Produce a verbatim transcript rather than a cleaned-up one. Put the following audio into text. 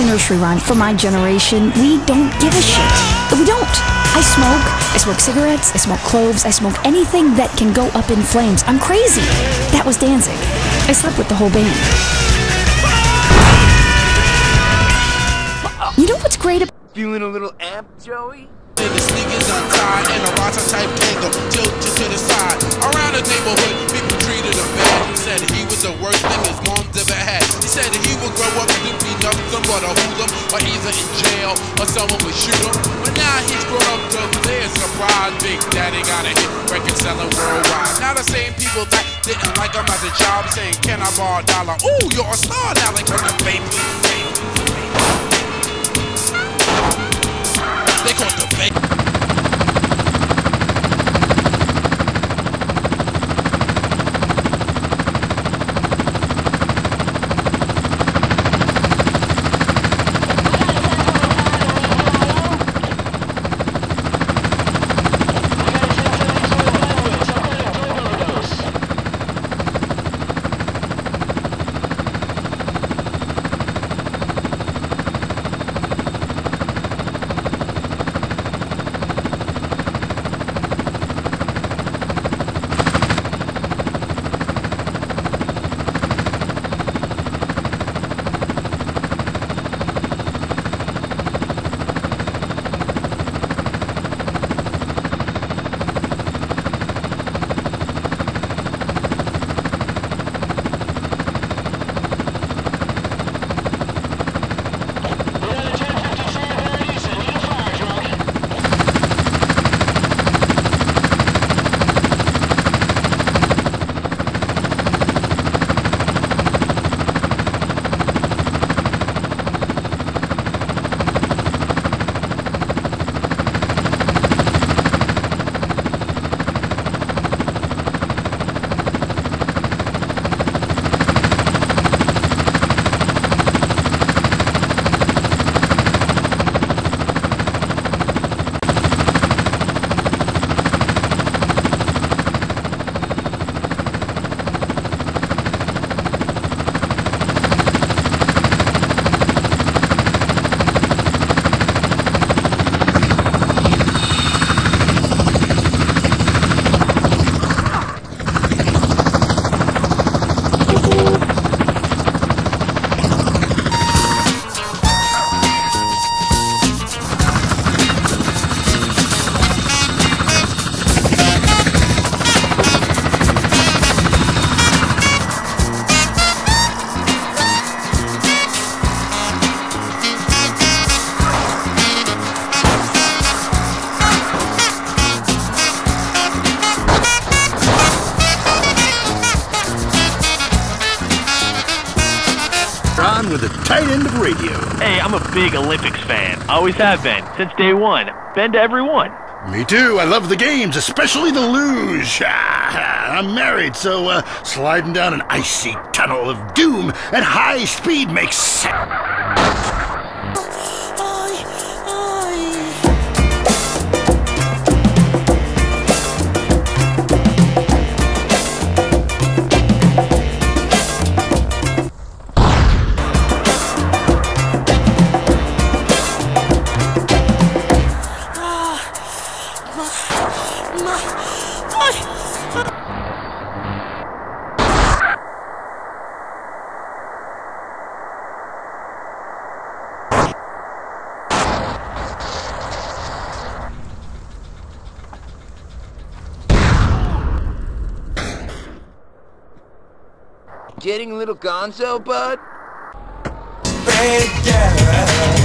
a nursery rhyme. For my generation, we don't give a shit. We don't. I smoke. I smoke cigarettes. I smoke cloves. I smoke anything that can go up in flames. I'm crazy. That was Danzig. I slept with the whole band. You know what's great about... Feeling a little amped, Joey? The sneakers untied and a rotter type tango tilted to the side. Around the neighborhood, people treated him bad. He said he was the worst thing his mom's ever had. He said he would grow up to be nothing but a hoodlum, or either in jail or someone would shoot him. But now he's grown up to play a surprise. Big Daddy got a hit record selling worldwide. Now the same people that didn't like him as a job saying, "Can I borrow a dollar?" Ooh, you're a star now, like on the baby. They caught the fake. With a tight end of radio. Hey, I'm a big Olympics fan. Always have been, since day one. Been to every one. Me too. I love the games, especially the luge. I'm married, so uh, sliding down an icy tunnel of doom at high speed makes sense. Getting a little gonzo, bud? Big, yeah.